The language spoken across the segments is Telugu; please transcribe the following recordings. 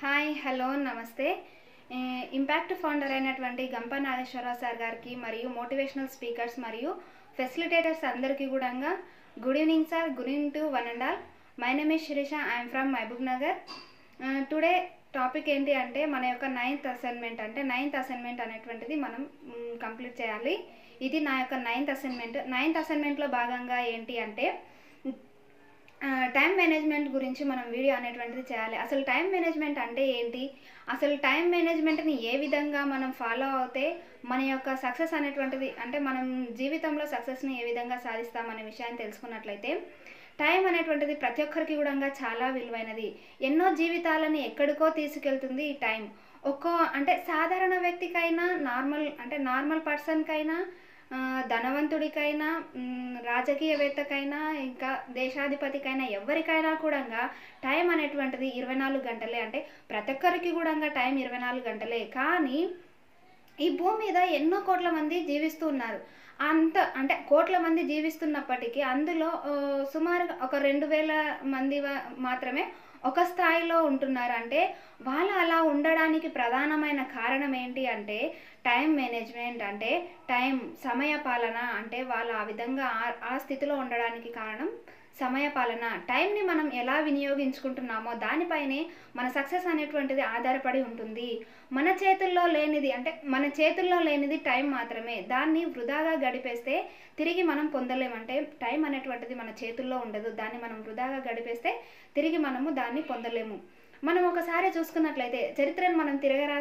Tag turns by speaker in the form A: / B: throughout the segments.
A: హాయ్ హలో నమస్తే. ఇంపాక్ట్ ఫౌండర్ అయినటువంటి గంప నాగేశ్వరరావు సార్ గారికి మరియు మోటివేషనల్ స్పీకర్స్ మరియు ఫెసిలిటేటర్స్ అందరికీ కూడా good evening sir. Good evening to one and all. My name is Sirisha. I'm from Mahabubnagar. Today topic ఏంటి అంటే మన యొక్క నైన్త్ అసైన్మెంట్ అనేటువంటిది మనం కంప్లీట్ చేయాలి. ఇది నా యొక్క నైన్త్ అసైన్మెంట్లో భాగంగా ఏంటి అంటే టైం మేనేజ్మెంట్ గురించి మనం వీడియో అనేటువంటిది చేయాలి. అసలు టైం మేనేజ్మెంట్ అంటే ఏంటి, అసలు టైం మేనేజ్మెంట్ని ఏ విధంగా మనం ఫాలో అవుతే మన యొక్క సక్సెస్ అనేటువంటిది అంటే మనం జీవితంలో సక్సెస్ని ఏ విధంగా సాధిస్తామనే విషయాన్ని తెలుసుకున్నట్లయితే టైం అనేటువంటిది ప్రతి ఒక్కరికి కూడా చాలా విలువైనది. ఎన్నో జీవితాలని ఎక్కడికో తీసుకెళ్తుంది ఈ టైం. అంటే సాధారణ వ్యక్తికైనా నార్మల్ పర్సన్కైనా ధనవంతుడికైనా రాజకీయవేత్తకైనా ఇంకా దేశాధిపతికైనా ఎవరికైనా కూడా టైం అనేటువంటిది 24 గంటలే. అంటే ప్రతి ఒక్కరికి కూడా టైం 24 గంటలే. కానీ ఈ భూమి మీద ఎన్నో కోట్ల మంది జీవిస్తూ ఉన్నారు. అంటే కోట్ల మంది జీవిస్తున్నప్పటికీ అందులో సుమారుగా ఒక 2000 మంది మాత్రమే ఒక స్థాయిలో ఉంటున్నారు. అంటే వాళ్ళు అలా ఉండడానికి ప్రధానమైన కారణం ఏంటి అంటే టైం మేనేజ్మెంట్, అంటే సమయపాలన. అంటే వాళ్ళు ఆ విధంగా ఆ స్థితిలో ఉండడానికి కారణం సమయపాలన. టైంని మనం ఎలా వినియోగించుకుంటున్నామో దానిపైనే మన సక్సెస్ అనేటువంటిది ఆధారపడి ఉంటుంది. మన చేతుల్లో లేనిది టైం మాత్రమే. దాన్ని వృధాగా గడిపేస్తే తిరిగి మనం పొందలేము. అంటే టైం అనేటువంటిది మన చేతుల్లో ఉండదు. దాన్ని మనం వృధాగా గడిపేస్తే తిరిగి మనము దాన్ని పొందలేము. మనం ఒకసారి చూసుకున్నట్లయితే చరిత్రను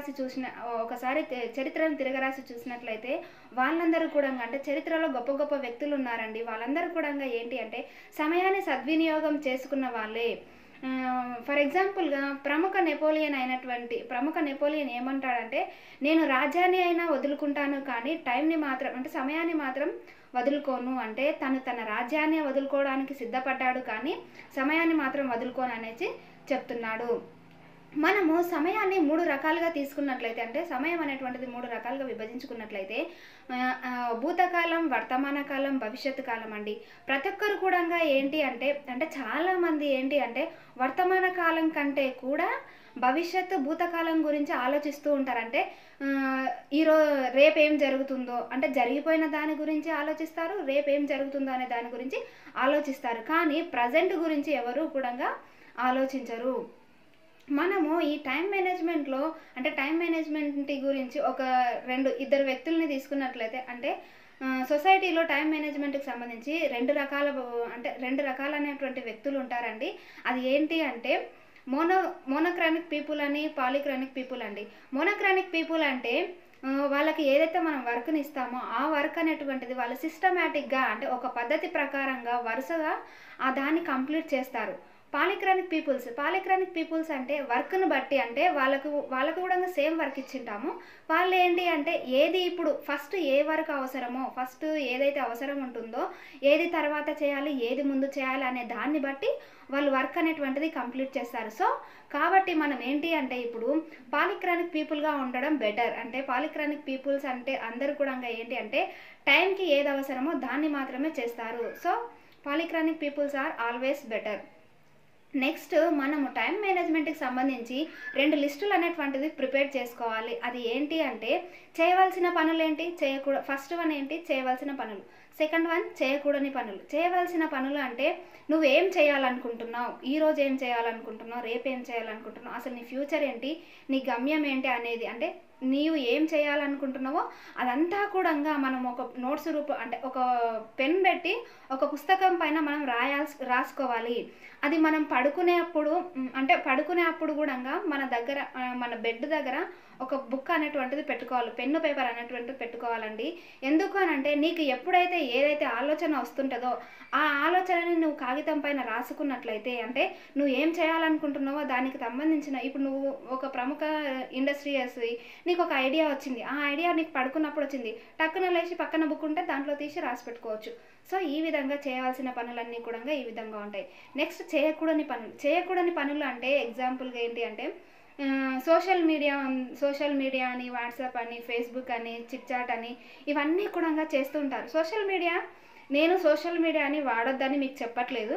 A: తిరగరాసి చూసినట్లయితే వాళ్ళందరూ కూడా అంటే చరిత్రలో గొప్ప గొప్ప వ్యక్తులు ఉన్నారండి. వాళ్ళందరూ కూడా ఏంటి అంటే సమయాన్ని సద్వినియోగం చేసుకున్న వాళ్ళే. ఫర్ ఎగ్జాంపుల్గా ప్రముఖ నెపోలియన్ ఏమంటాడంటే, నేను రాజ్యాన్ని అయినా వదులుకుంటాను కానీ సమయాన్ని మాత్రం వదులుకోను. అంటే తన రాజ్యాన్ని వదులుకోవడానికి సిద్ధపడ్డాడు కానీ సమయాన్ని మాత్రం వదులుకోను అనేసి చెప్తున్నాడు. మనము సమయాన్ని 3 రకాలుగా తీసుకున్నట్లయితే, అంటే సమయం అనేటువంటిది 3 రకాలుగా విభజించుకున్నట్లయితే భూతకాలం, వర్తమాన కాలం, భవిష్యత్తు కాలం అండి. ప్రతి ఒక్కరు కూడా ఏంటి అంటే చాలామంది ఏంటి అంటే వర్తమాన కాలం కంటే కూడా భూతకాలం గురించి ఆలోచిస్తూ ఉంటారంటే రేపేం జరుగుతుందో అంటే జరిగిపోయిన దాని గురించి ఆలోచిస్తారు, రేపేం జరుగుతుందో అనే దాని గురించి ఆలోచిస్తారు. కానీ ప్రజెంట్ గురించి ఎవరు కూడా ఆలోచించరు. మనము ఈ టైం మేనేజ్మెంట్ గురించి ఇద్దరు వ్యక్తుల్ని తీసుకున్నట్లయితే, అంటే సొసైటీలో టైం మేనేజ్మెంట్కి సంబంధించి రెండు రకాలైనటువంటి వ్యక్తులు ఉంటారండి. అది ఏంటి అంటే మోనోక్రానిక్ పీపుల్ అని, పాలిక్రానిక్ పీపుల్ అండి. మోనోక్రానిక్ పీపుల్ అంటే వాళ్ళకి ఏదైతే మనం వర్క్ని ఇస్తామో ఆ వర్క్ అనేటువంటిది వాళ్ళు సిస్టమేటిక్గా అంటే ఒక పద్ధతి ప్రకారంగా వరుసగా దాన్ని కంప్లీట్ చేస్తారు. పాలిక్రానిక్ పీపుల్స్ అంటే వర్క్ను బట్టి, అంటే వాళ్ళకు కూడా సేమ్ వర్క్ ఇచ్చింటాము. వాళ్ళు ఏంటి అంటే ఏది ఇప్పుడు ఫస్ట్ ఏ వర్క్ అవసరమో, ఫస్ట్ ఏదైతే అవసరం ఉంటుందో ఏది తర్వాత చేయాలి, ఏది ముందు చేయాలి అనే దాన్ని బట్టి వాళ్ళు వర్క్ అనేటువంటిది కంప్లీట్ చేస్తారు. సో కాబట్టి మనం ఏంటి అంటే ఇప్పుడు పాలిక్రానిక్ పీపుల్గా ఉండడం బెటర్. అంటే పాలిక్రానిక్ పీపుల్స్ అంటే అందరూ కూడా ఏంటి అంటే టైంకి ఏది అవసరమో దాన్ని మాత్రమే చేస్తారు. So polychronic peoples are always better. Next మనము టైం మేనేజ్మెంట్కి సంబంధించి 2 లిస్టులు అనేటువంటిది ప్రిపేర్ చేసుకోవాలి. అది ఏంటి అంటే చేయవలసిన పనులు ఏంటి, ఫస్ట్ వన్ ఏంటి చేయవలసిన పనులు, సెకండ్ వన్ చేయకూడని పనులు. చేయవలసిన పనులు అంటే నువ్వేం చేయాలనుకుంటున్నావు, ఈరోజు ఏం చేయాలనుకుంటున్నావు, రేపు ఏం చేయాలనుకుంటున్నావు, అసలు నీ ఫ్యూచర్ ఏంటి, నీ గమ్యం ఏంటి అనేది, అంటే నీవు ఏం చేయాలనుకుంటున్నావో అదంతా కూడా మనం ఒక నోట్స్ అంటే ఒక పెన్ పెట్టి ఒక పుస్తకం పైన మనం రాసుకోవాలి. అది మనం పడుకునేప్పుడు కూడా మన దగ్గర మన బెడ్ దగ్గర ఒక బుక్ అనేటువంటిది పెట్టుకోవాలి, పెన్ను పేపర్ అనేటువంటిది పెట్టుకోవాలండి. ఎందుకు అనంటే నీకు ఎప్పుడైతే ఏదైతే ఆలోచన వస్తుంటుందో ఆ ఆలోచనని నువ్వు కాగితం పైన రాసుకున్నట్లయితే, అంటే నువ్వు ఏం చేయాలనుకుంటున్నావో దానికి సంబంధించిన, ఇప్పుడు నువ్వు ఒక ప్రముఖ ఇండస్ట్రియస్ నీకు ఒక ఐడియా వచ్చింది, ఆ ఐడియా నీకు పడుకున్నప్పుడు వచ్చింది, టక్కున లేచి పక్కన బుక్ ఉంటే దాంట్లో తీసి రాసి పెట్టుకోవచ్చు. సో ఈ విధంగా చేయవలసిన పనులన్నీ కూడా ఈ విధంగా ఉంటాయి. నెక్స్ట్ చేయకూడని పనులు అంటే ఎగ్జాంపుల్గా ఏంటి అంటే సోషల్ మీడియా అని, వాట్సాప్ అని, ఫేస్బుక్ అని, చిట్ చాట్ అని ఇవన్నీ కూడా చేస్తూ ఉంటారు. సోషల్ మీడియాని వాడొద్దని మీకు చెప్పట్లేదు,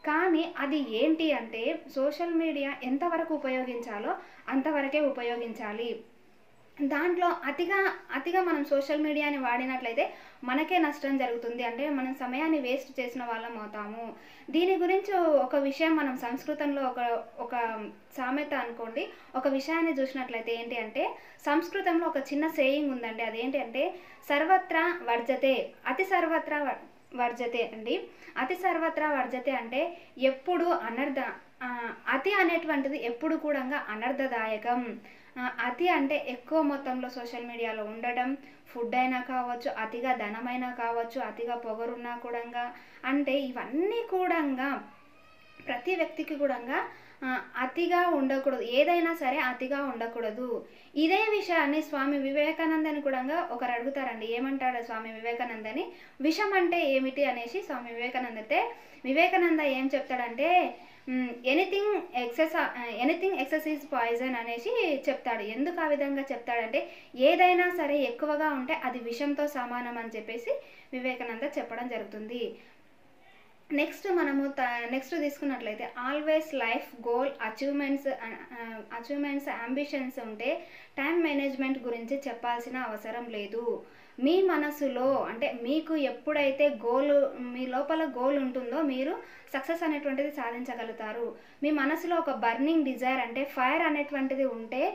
A: కానీ అది ఏంటి అంటే సోషల్ మీడియా ఎంతవరకు ఉపయోగించాలో అంతవరకే ఉపయోగించాలి. దాంట్లో అతిగా మనం సోషల్ మీడియాని వాడినట్లయితే మనకే నష్టం జరుగుతుంది. అంటే మనం సమయాన్ని వేస్ట్ చేసిన వాళ్ళం అవుతాము. దీని గురించి ఒక విషయం మనం సంస్కృతంలో ఒక సామెత అనుకోండి, ఒక విషయాన్ని చూసినట్లయితే ఏంటి అంటే సంస్కృతంలో ఒక చిన్న సేయింగ్ ఉందండి. అదేంటి అంటే సర్వత్రా వర్జతే, అతి సర్వత్రా వర్జతే అండి. అతి సర్వత్రా వర్జతే అంటే ఎప్పుడు అతి అనేటువంటిది ఎప్పుడు కూడా అనర్థదాయకం. అతి అంటే ఎక్కువ మొత్తంలో సోషల్ మీడియాలో ఉండడం, ఫుడ్ అయినా కావచ్చు, అతిగా ధనమైనా కావచ్చు, అతిగా పొగరున్నా కూడా, అంటే ఇవన్నీ కూడా ప్రతి వ్యక్తికి కూడా అతిగా ఉండకూడదు. ఏదైనా సరే అతిగా ఉండకూడదు. ఇదే విషయాన్ని స్వామి వివేకానందని కూడా ఒకరు అడుగుతారండి. ఏమంటాడు స్వామి వివేకానందని, విషం అంటే ఏమిటి అనేసి స్వామి వివేకానంద ఏం చెప్తాడంటే ఎనీథింగ్ ఎక్సెస్ ఈజ్ పాయిజన్ అనేసి చెప్తాడు. ఎందుకు ఆ విధంగా చెప్తాడంటే ఏదైనా సరే ఎక్కువగా ఉంటే అది విషంతో సమానం అని చెప్పేసి వివేకానంద చెప్పడం జరుగుతుంది. నెక్స్ట్ తీసుకున్నట్లయితే always life goal achievements ambitions ఉంటే టైం మేనేజ్మెంట్ గురించి చెప్పాల్సిన అవసరం లేదు. మీ మనసులో అంటే మీకు ఎప్పుడైతే మీ లోపల గోల్ ఉంటుందో మీరు సక్సెస్ అనేటువంటిది సాధించగలుగుతారు. మీ మనసులో ఒక బర్నింగ్ డిజైర్ అంటే ఫైర్ అనేటువంటిది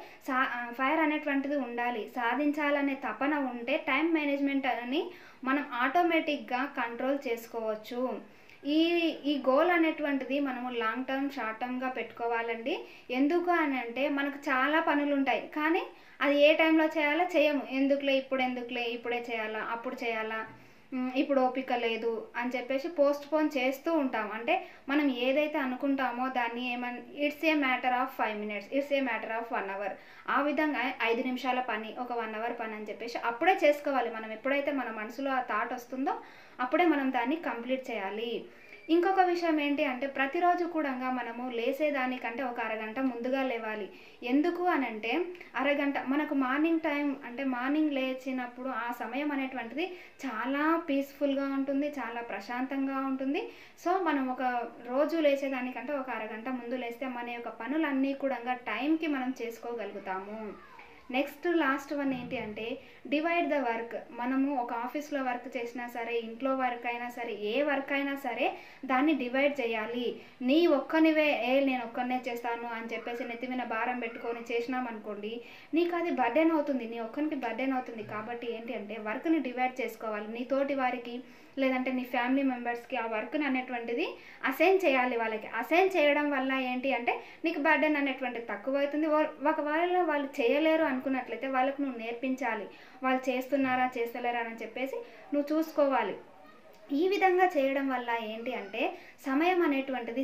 A: ఉండాలి. సాధించాలనే తపన ఉంటే టైం మేనేజ్మెంట్ అని మనం ఆటోమేటిక్గా కంట్రోల్ చేసుకోవచ్చు. ఈ గోల్ అనేటువంటిది మనము లాంగ్ టర్మ్ షార్ట్ టర్మ్గా పెట్టుకోవాలండి. ఎందుకు అని అంటే మనకు చాలా పనులు ఉంటాయి, కానీ అది ఏ టైంలో చేయాలో చేయము. ఇప్పుడే చేయాలా, అప్పుడు చేయాలా, ఇప్పుడు ఓపిక లేదు అని చెప్పేసి పోన్ చేస్తూ ఉంటాం. అంటే మనం ఏదైతే అనుకుంటామో దాన్ని it's a matter of 5 minutes, it's a matter of 1 hour, ఆ విధంగా 5 నిమిషాల పని, ఒక 1 hour పని అని చెప్పేసి అప్పుడే చేసుకోవాలి. మనం ఎప్పుడైతే మన మనసులో ఆ థాట్ వస్తుందో అప్పుడే మనం దాన్ని కంప్లీట్ చేయాలి. ఇంకొక విషయం ఏంటి అంటే ప్రతిరోజు కూడా మనము లేసేదానికంటే ఒక అరగంట ముందుగా లేవాలి. ఎందుకు అని అంటే అరగంట మనకు మార్నింగ్ టైం అంటే మార్నింగ్ లేచినప్పుడు ఆ సమయం అనేటువంటిది చాలా పీస్ఫుల్గా ఉంటుంది, చాలా ప్రశాంతంగా ఉంటుంది. సో మనం ఒక రోజు లేచేదానికంటే ఒక అరగంట ముందు లేస్తే మన యొక్క పనులన్నీ కూడా టైంకి మనం చేసుకోగలుగుతాము. నెక్స్ట్ లాస్ట్ వన్ ఏంటి అంటే డివైడ్ ద వర్క్. మనము ఒక ఆఫీస్లో వర్క్ చేసినా సరే, ఇంట్లో వర్క్ అయినా సరే, ఏ వర్క్ అయినా సరే దాన్ని డివైడ్ చేయాలి. నేను ఒక్కనే చేస్తాను అని చెప్పేసి నెత్తి మీద భారం పెట్టుకొని చేసినామనుకోండి, నీకు అది బర్డెన్ అవుతుంది, నీ ఒక్కనికి బర్డెన్ అవుతుంది. కాబట్టి ఏంటి అంటే వర్క్ని డివైడ్ చేసుకోవాలి. నీ తోటి వారికి లేదంటే నీ ఫ్యామిలీ మెంబర్స్కి ఆ వర్క్ని అనేటువంటిది అసైన్ చేయాలి. వాళ్ళకి అసైన్ చేయడం వల్ల ఏంటి అంటే నీకు బర్డెన్ అనేటువంటిది తక్కువ అవుతుంది. ఒకవేళ వాళ్ళు చేయలేరు అనుకున్నట్లయితే వాళ్ళకు నువ్వు నేర్పించాలి. వాళ్ళు చేస్తున్నారా చేస్తలేరా అని చెప్పేసి నువ్వు చూసుకోవాలి. ఈ విధంగా చేయడం వల్ల ఏంటి అంటే సమయం అనేటువంటిది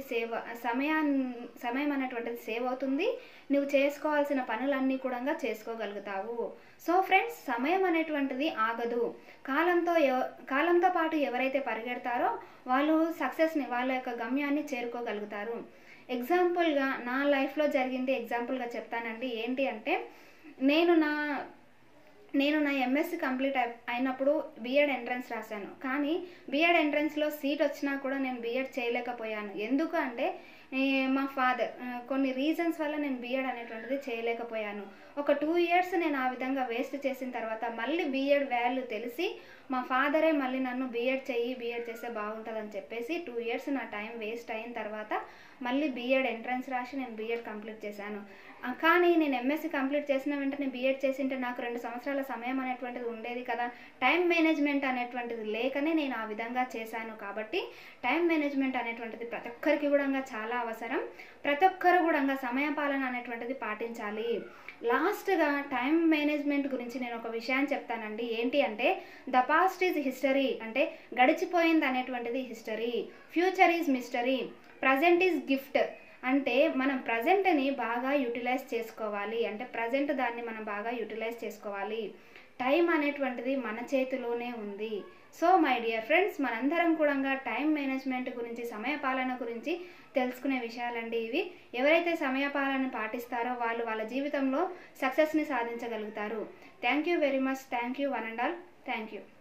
A: సేవ్ అవుతుంది. నువ్వు చేసుకోవాల్సిన పనులన్నీ కూడా చేసుకోగలుగుతావు. సో ఫ్రెండ్స్, సమయం అనేటువంటిది ఆగదు. కాలంతో పాటు ఎవరైతే పరిగెడతారో వాళ్ళు సక్సెస్ని, వాళ్ళ యొక్క గమ్యాన్ని చేరుకోగలుగుతారు. ఎగ్జాంపుల్గా నా లైఫ్లో జరిగింది ఎగ్జాంపుల్గా చెప్తానండి. ఏంటి అంటే నేను నా ఎంఎస్సి కంప్లీట్ అయినప్పుడు బిఎడ్ ఎంట్రన్స్ రాశాను. కానీ బిఎడ్ ఎంట్రన్స్లో సీట్ వచ్చినా కూడా నేను బిఎడ్ చేయలేకపోయాను. ఎందుకు అంటే మా ఫాదర్ కొన్ని రీజన్స్ వల్ల నేను బిఎడ్ అనేటువంటిది చేయలేకపోయాను. ఒక 2 years నేను ఆ విధంగా వేస్ట్ చేసిన తర్వాత మళ్ళీ బిఎడ్ వాల్యూ తెలిసి మా ఫాదరే మళ్ళీ నన్ను బిఎడ్ చేస్తే బాగుంటుందని చెప్పేసి 2 years నా టైం వేస్ట్ అయిన తర్వాత మళ్ళీ బిఎడ్ ఎంట్రన్స్ రాసి నేను బిఎడ్ కంప్లీట్ చేశాను. కానీ నేను ఎంఎస్సి కంప్లీట్ చేసిన వెంటనే బిఎడ్ చేసింటే నాకు 2 సంవత్సరాల సమయం అనేటువంటిది ఉండేది కదా. టైం మేనేజ్మెంట్ అనేటువంటిది లేకనే నేను ఆ విధంగా చేశాను. కాబట్టి టైం మేనేజ్మెంట్ అనేటువంటిది ప్రతి ఒక్కరికి కూడా చాలా అవసరం. ప్రతి ఒక్కరు కూడా సమయపాలన అనేటువంటిది పాటించాలి. లాస్ట్గా టైం మేనేజ్మెంట్ గురించి నేను ఒక విషయాన్ని చెప్తానండి. ఏంటి అంటే ద పాస్ట్ ఈజ్ హిస్టరీ, అంటే గడిచిపోయింది అనేటువంటిది history. Future is mystery, present is gift. అంటే మనం ప్రజెంట్ని బాగా యూటిలైజ్ చేసుకోవాలి. అంటే ప్రజెంట్ దాన్ని మనం బాగా యూటిలైజ్ చేసుకోవాలి. టైం అనేటువంటిది మన చేతిలోనే ఉంది. సో మై డియర్ ఫ్రెండ్స్, మనందరం కూడా టైం మేనేజ్మెంట్ గురించి, సమయపాలన గురించి తెలుసుకునే విషయాలండి ఇవి. ఎవరైతే సమయపాలన పాటిస్తారో వాళ్ళు వాళ్ళ జీవితంలో సక్సెస్ని సాధించగలుగుతారు. Thank you very much. Thank you one and all. Thank you.